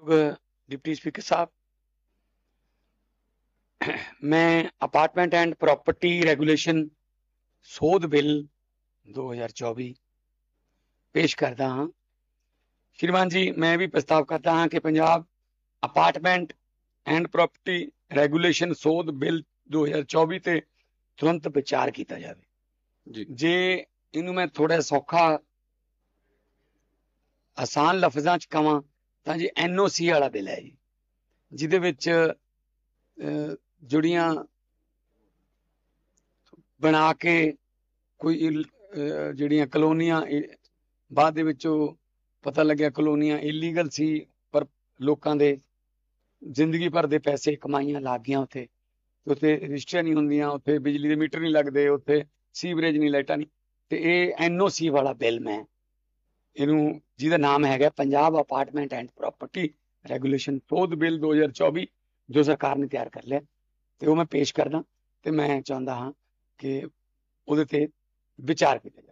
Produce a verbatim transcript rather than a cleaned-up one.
ਮਾਨਯੋਗ deputy speaker साहब, मैं अपार्टमेंट एंड प्रॉपर्टी रेगुलेशन सोध बिल दो हज़ार चौबीस पेश करता हाँ। श्रीमान जी, मैं भी प्रस्ताव करता हाँ कि Punjab apartment and property regulation सोध बिल दो हज़ार चौबीस ते तुरंत विचार किया जाए जी। जे इनू मैं थोड़ा सौखा आसान लफ्जां च कहां तां जी एन ओ सी वाला बिल है जी, जिहदे विच जुड़ियां बना के कोई जिहड़ियां कलोनियां बाद दे विचों पता लग्या कलोनियां इलीगल सी, पर लोकां दे जिंदगी भर दे पैसे कमाइयां लग गईयां उत्थे, उत्थे रजिस्टरियां नहीं हुंदियां, उत्थे बिजली दे मीटर नहीं लगदे, उत्थे सीवरेज नहीं, लाइटां नहीं, ते इह एन ओ सी वाला बिल मैं इनू जिहदा नाम हैगा Punjab apartment and property regulation सोध बिल दो हज़ार चौबीस जो सरकार ने तैयार कर लिया ते वो मैं पेश करदा ते मैं चाहुंदा हाँ कि उहदे ते विचार किया जाए।